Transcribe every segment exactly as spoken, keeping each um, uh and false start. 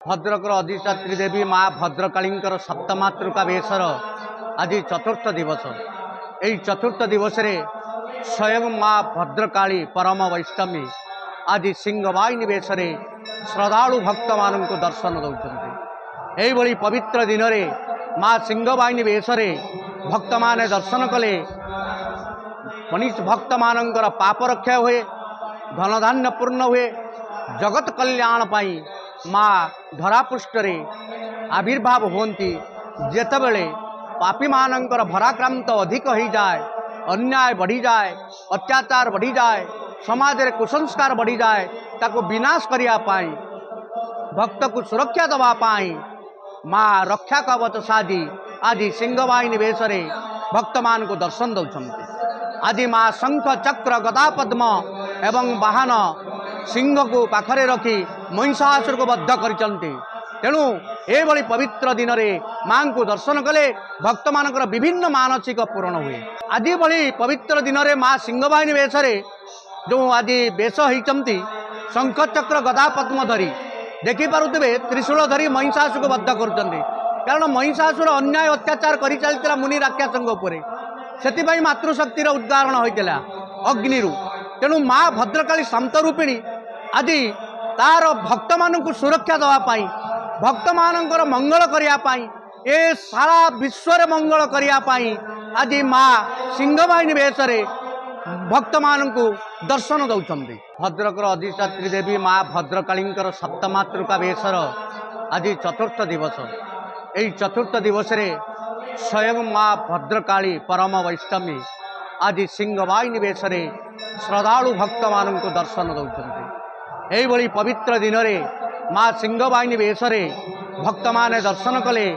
भद्रकर अधिष्ठात्री देवी माँ भद्रकाली सप्तमातृका बेसर आज चतुर्थ दिवस। यही चतुर्थ दिवस रे स्वयं माँ भद्रकाली परम वैष्णवी आज सिंहवाहिनी बेस श्रद्धालु भक्त मान दर्शन दौरान यही पवित्र दिन में माँ सिंहवाहिनी बेस भक्त माने दर्शन कले मनीष भक्त मानकर पाप रक्षा हुए, धनधान्य पूर्ण हुए, जगत कल्याण पाई माँ धरापृष्ठ आविर्भाव होती जेतबेले पापी मानकर भराक्रांत अधिक हो जाए, अन्याय बढ़ी जाए, अत्याचार बढ़ी जाए, समाज रे कुसंस्कार बढ़ी जाए, ताको विनाश करिया पाई भक्त को सुरक्षा दवा पाई माँ रक्षा कवच साजी आज सिंहवाहिनी बेस भक्त मान को दर्शन दौरान। आज माँ शंख चक्र गदा पद्म एवं वाहन सिंह को पाखरे रखी महिषासुर को बद्ध करचंती। तेणु ये पवित्र दिन में माँ को दर्शन कले भक्त मानकर विभिन्न मानसिक पूर्ण हुए। आज भली पवित्र दिन में माँ सिंहवाहिनी बेस जो आज बेस होती शंख चक्र गदा पद्म धरी देखी पारुथिबे त्रिशूल धरी महिषासुर को बद्ध करुचंती। कारण महिषासुर अन्याय अत्याचार करि चलतिला मुनि राक्षसंग उपरे, सेतिबाई मातृशक्तिर उद्गारण होइतिला अग्निरु। तेणु माँ भद्रकाली शांत रूपिणी आज तार भक्त मानक सुरक्षा दवा पाई, भक्त मानकर मंगल करिया पाई, ए सारा विश्व रे मंगल करिया पाई आज माँ सिंहवाहिनी बेस भक्त मानक दर्शन दौरान। भद्रकर अधिष्ठात्री देवी माँ भद्रकाली सप्तमातृका बेसर आज चतुर्थ दिवस। यही चतुर्थ दिवस रे स्वयं माँ भद्रकाली परम वैष्णवी आज सिंहवाहिनी बेस श्रद्धालु भक्त मान दर्शन दौरान। यही पवित्र दिन में माँ सिंहवाहिनी बेस भक्त माने दर्शन कले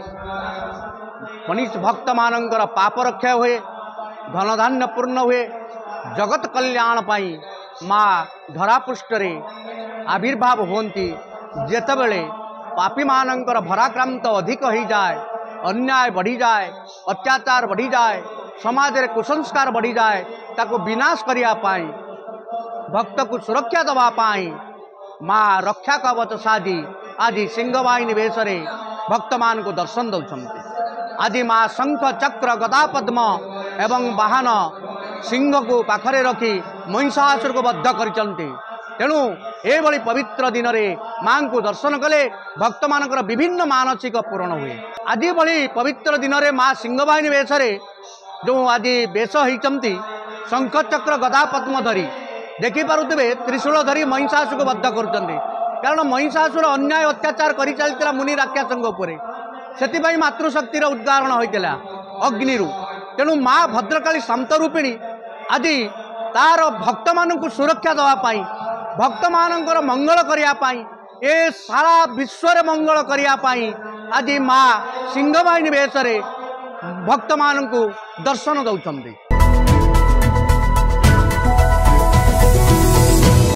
मनीष भक्त मानकर पाप रक्षा हुए, धनधान्य पूर्ण हुए, जगत कल्याण पाई माँ धरापृष्ठ आविर्भाव होती जेतबेले पापी मानकर भराक्रांत अधिक हो जाए, अन्याय बढ़ी जाए, अत्याचार बढ़ी जाए, समाज रे कुसंस्कार बढ़ी जाए, ताको विनाश करिया पाई भक्त को सुरक्षा दवा पाई माँ रक्षा कवच साजी आज सिंहवाहिनी बेस भक्त मान को दर्शन दौरान। आज माँ शंख चक्र गदा पद्म एवं वाहन सिंह को पाखरे रखी महिषासुर को बद्ध करचंती। तेणु ये पवित्र दिन में माँ को दर्शन कले भक्त मानकर विभिन्न मानसिक पूर्ण हुए। आज भली पवित्र दिन में माँ सिंहवाहिनी बेस जो आज बेस होती शंख चक्र गदा पद्म धरी देखी पारुथिबे त्रिशूल धरी महिषासुर को बद्ध करुचंती। कारण महिषासुर अन्याय अत्याचार करि चलतिला मुनि राक्षसंग उपरे, सेतिबाई मातृशक्तिर उद्गारण होइतिला अग्निरु। तेणु माँ भद्रकाली शांत रूपिणी आज तार भक्त मानक सुरक्षा दवा पाई, भक्त मानकर मंगल करिया पाई, ए सारा विश्व रे मंगल करिया पाई आज माँ सिंहवाहिनी बेस भक्त मानक दर्शन दौरान।